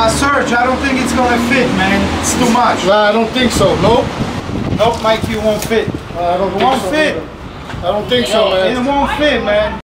Serge, I don't think it's gonna fit, man. It's too much. Nah, I don't think so. Nope. Nope, Mikey, it won't fit. I don't It think won't so. fit. I don't think so, man. It won't fit, man.